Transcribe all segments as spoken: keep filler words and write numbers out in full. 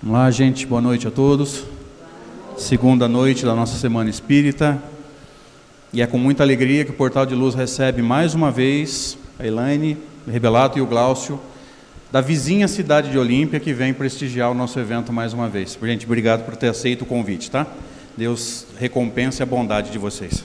Olá, gente, boa noite a todos. Segunda noite da nossa Semana Espírita. E é com muita alegria que o Portal de Luz recebe mais uma vez a Elaine, o Rebelato e o Glaucio, da vizinha cidade de Olímpia, que vem prestigiar o nosso evento mais uma vez. Gente, obrigado por ter aceito o convite, tá? Deus recompense a bondade de vocês.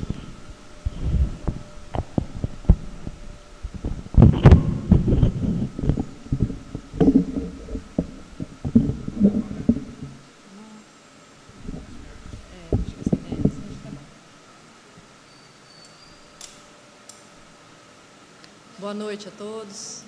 Boa noite a todos.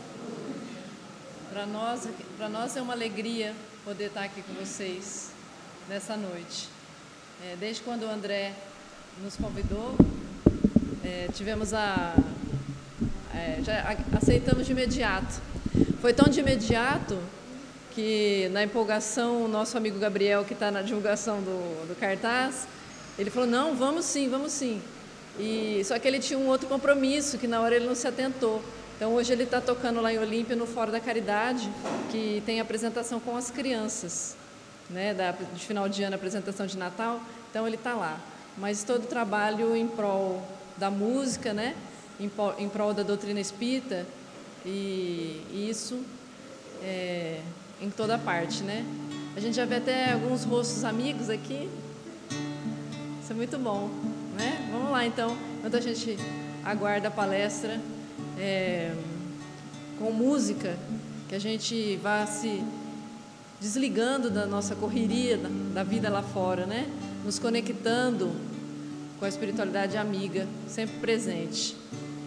Para nós, para nós é uma alegria poder estar aqui com vocês nessa noite. É, desde quando o André nos convidou, é, tivemos a, é, já aceitamos de imediato. Foi tão de imediato que, na empolgação, o nosso amigo Gabriel, que está na divulgação do, do cartaz, ele falou: não, vamos sim, vamos sim. E, só que ele tinha um outro compromisso, que na hora ele não se atentou. Então hoje ele está tocando lá em Olímpia, no Fórum da Caridade, que tem apresentação com as crianças, né, da, de final de ano, apresentação de Natal. Então ele está lá. Mas todo o trabalho em prol da música, né, em, em prol da doutrina espírita, e, e isso é, em toda parte, né? A gente já vê até alguns rostos amigos aqui. Isso é muito bom. Né? Vamos lá então, enquanto a gente aguarda a palestra, é, com música, que a gente vá se desligando da nossa correria, da, da vida lá fora, né? Nos conectando com a espiritualidade amiga, sempre presente.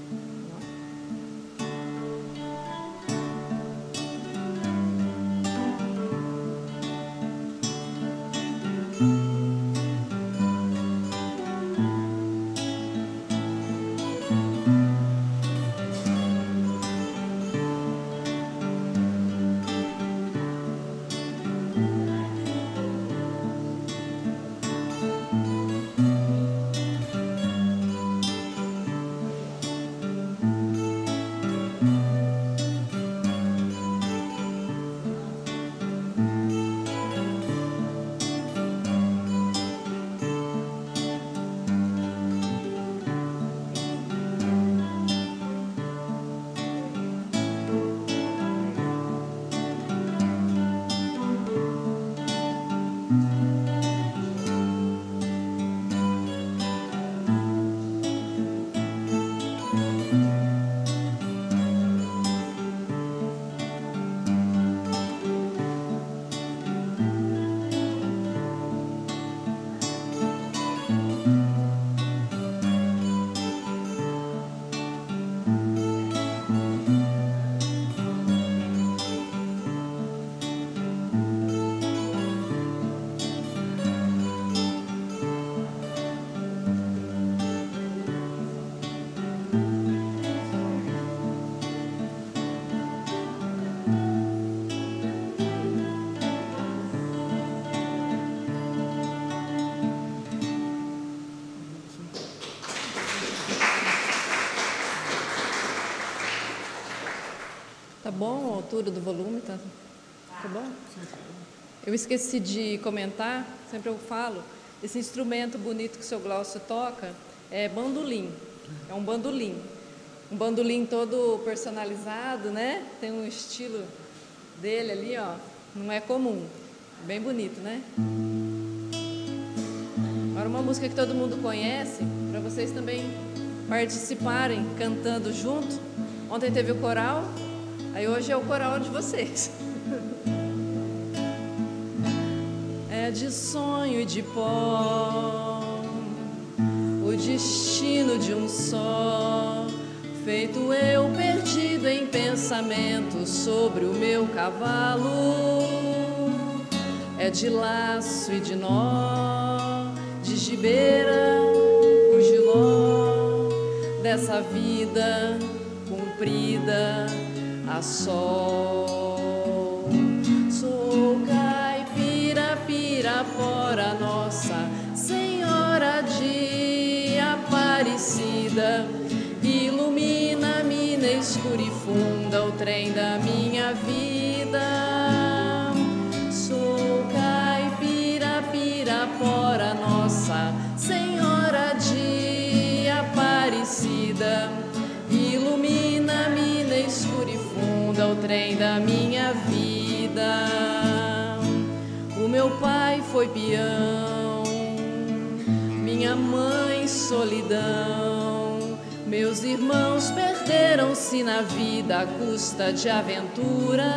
Tá bom a altura do volume? Tá, tá bom? Eu esqueci de comentar, sempre eu falo, esse instrumento bonito que o seu Glaucio toca é bandolim, é um bandolim. Um bandolim todo personalizado, né? Tem um estilo dele ali, ó, não é comum, bem bonito, né? Agora uma música que todo mundo conhece, para vocês também participarem cantando junto. Ontem teve o coral, aí hoje é o coral de vocês. É de sonho e de pó, o destino de um só, feito eu perdido em pensamentos sobre o meu cavalo. É de laço e de nó, de gibeira por giló, dessa vida cumprida a sol. Sou caipira, pirapora, Nossa Senhora de Aparecida, ilumina a mina escura e funda o trem da minha vida. Sou da minha vida. O meu pai foi peão, minha mãe solidão. Meus irmãos perderam-se na vida à custa de aventuras.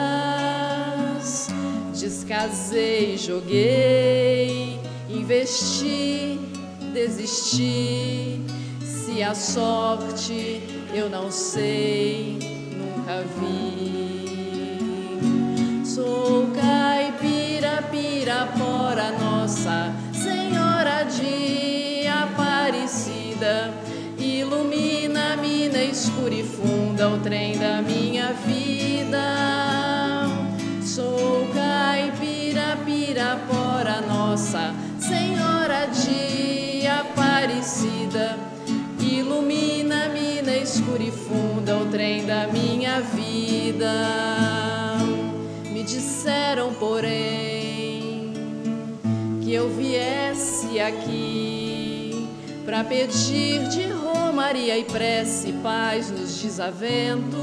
Descasei, joguei, investi, desisti. Se a sorte eu não sei, nunca vi. Sou caipira, Pirapora, Nossa Senhora de Aparecida. Ilumina-me na escura e funda o trem da minha vida. Sou caipira, Pirapora, Nossa Senhora de Aparecida. Ilumina-me na escura e funda o trem da minha vida. Me disseram, porém, que eu viesse aqui pra pedir de romaria e prece paz nos desaventos.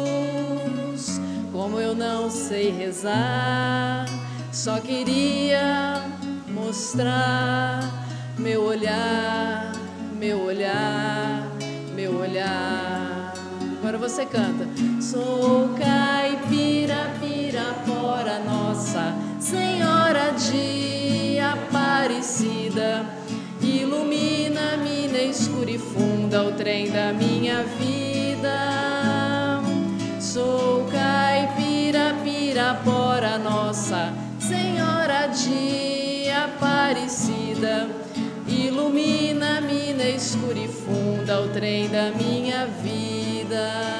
Como eu não sei rezar, só queria mostrar meu olhar, meu olhar, meu olhar. Agora você canta. Sou caipira, Pirapora, Nossa Senhora de Aparecida. Ilumina-me na escura e funda o trem da minha vida. Sou caipira, Pirapora, Nossa Senhora de Aparecida. Ilumina-me na escura e funda o trem da minha vida.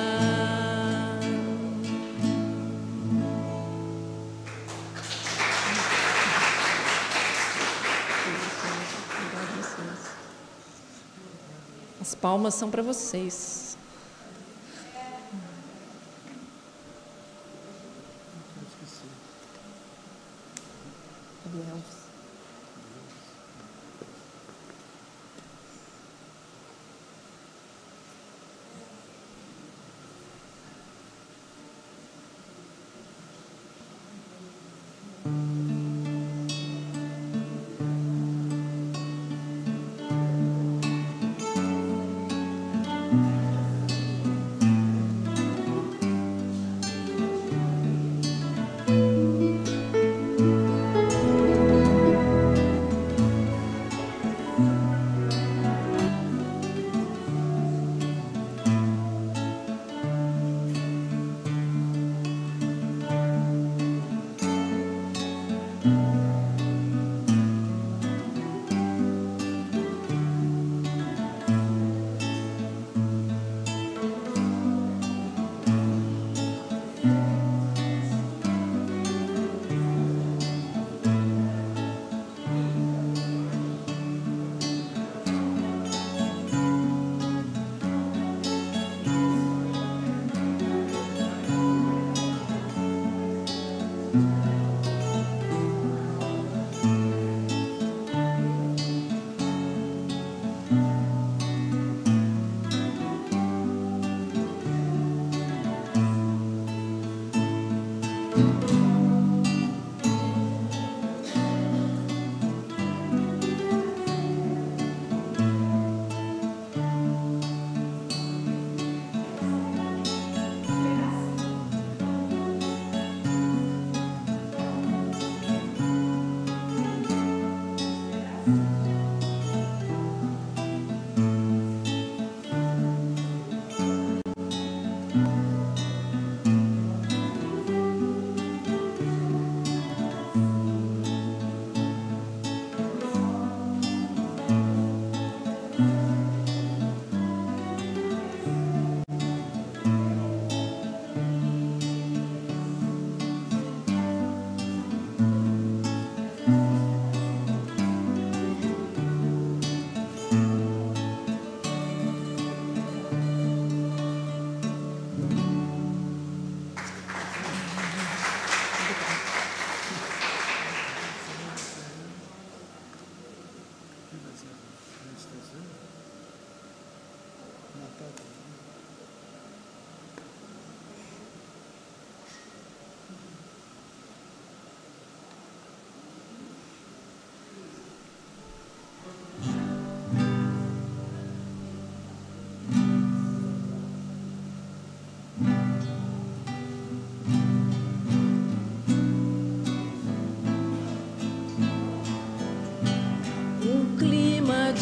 As palmas são para vocês.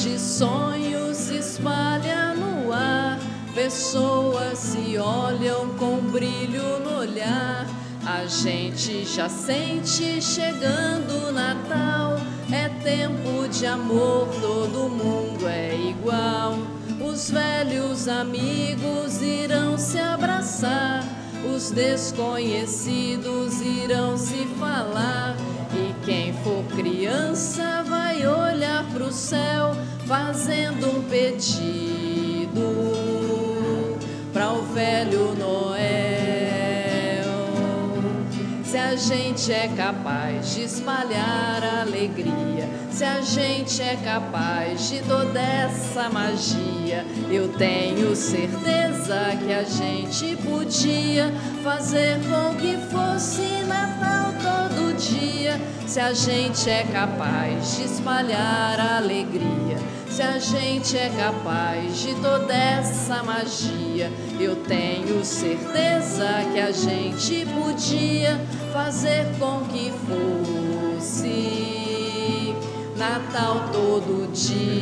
de sonhos se espalha no ar. Pessoas se olham com brilho no olhar. A gente já sente chegando o Natal. É tempo de amor, todo mundo é igual. Os velhos amigos irão se abraçar. Os desconhecidos irão se falar. E quem for criança vai olhar pro céu, fazendo um pedido para o velho Noel. Se a gente é capaz de espalhar alegria, se a gente é capaz de toda essa magia, eu tenho certeza que a gente podia fazer com que fosse Natal todo dia. Se a gente é capaz de espalhar alegria, se a gente é capaz de toda essa magia, eu tenho certeza que a gente podia fazer com que fosse Natal todo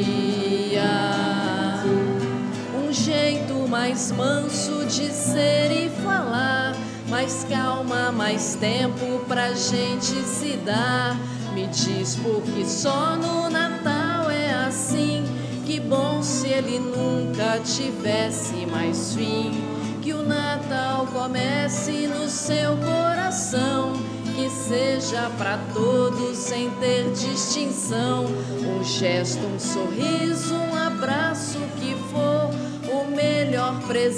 dia. Um jeito mais manso de ser e falar, mais calma, mais tempo pra gente se dar. Me diz por que só no Natal é assim. Que bom se ele nunca tivesse mais fim. Que o Natal comece no seu coração, que seja pra todos sem ter distinção. Um gesto, um sorriso, um abraço, que for o melhor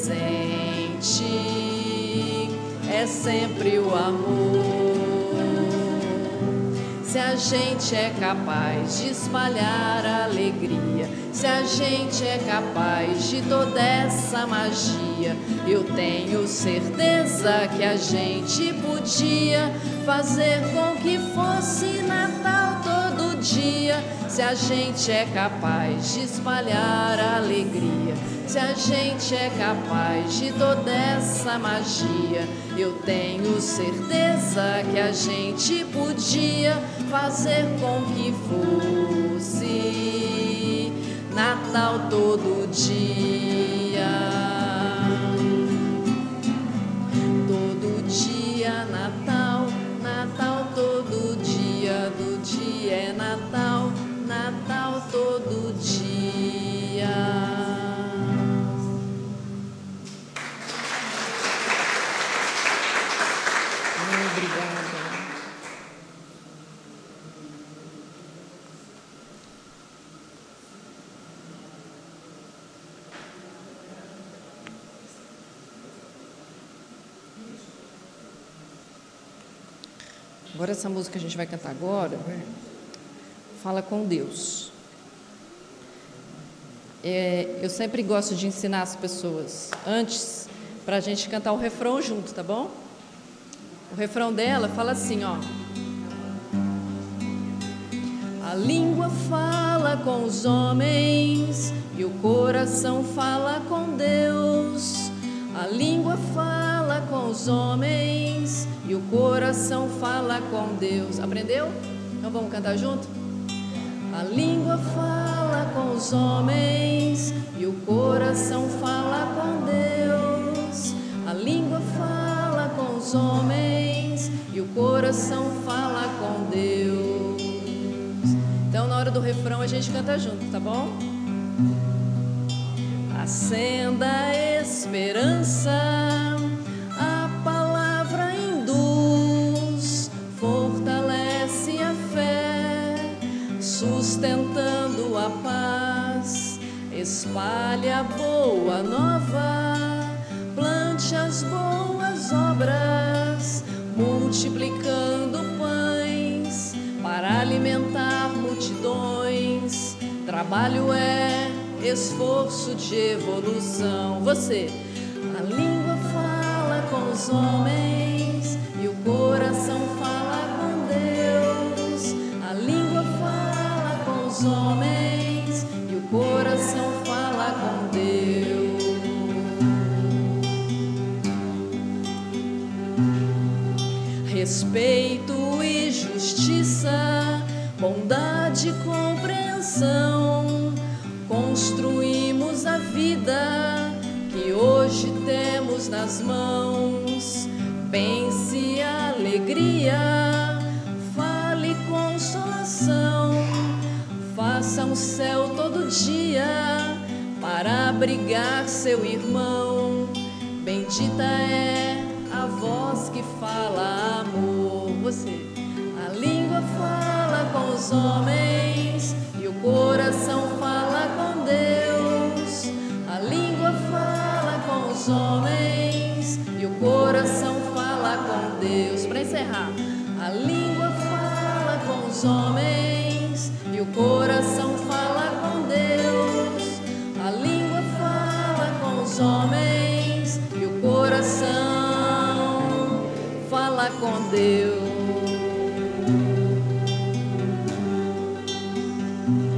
presente é sempre o amor. Se a gente é capaz de espalhar alegria, se a gente é capaz de toda essa magia, eu tenho certeza que a gente podia fazer com que fosse Natal todo dia. Se a gente é capaz de espalhar alegria, se a gente é capaz de toda essa magia, eu tenho certeza que a gente podia fazer com que fosse Natal todo dia. Todo dia Natal, Natal todo dia, do dia é Natal, Natal todo dia. Agora essa música que a gente vai cantar agora fala com Deus. É, eu sempre gosto de ensinar as pessoas antes para a gente cantar o refrão junto, tá bom? O refrão dela fala assim, ó: a língua fala com os homens e o coração fala com Deus. A língua fala com os homens e o coração fala com Deus. Aprendeu? Então vamos cantar junto? A língua fala com os homens e o coração fala com Deus. A língua fala com os homens e o coração fala com Deus. Então na hora do refrão a gente canta junto, tá bom? Acenda a esperança, a palavra induz, fortalece a fé, sustentando a paz, espalha a boa nova, plante as boas obras, multiplicando pães para alimentar multidões. Trabalho é esforço de evolução. Você, a língua fala com os homens e o coração fala com Deus. A língua fala com os homens e o coração fala com Deus. Respeito e justiça, bondade e compreensão, construímos a vida que hoje temos nas mãos. Pense alegria, fale consolação, faça um céu todo dia para abrigar seu irmão. Bendita é a voz que fala amor. Você, a língua fala com os homens e o coração fala com Deus. A língua fala com os homens e o coração fala com Deus. Para encerrar, a língua fala com os homens e o coração fala com Deus. A língua fala com os homens e o coração fala com Deus.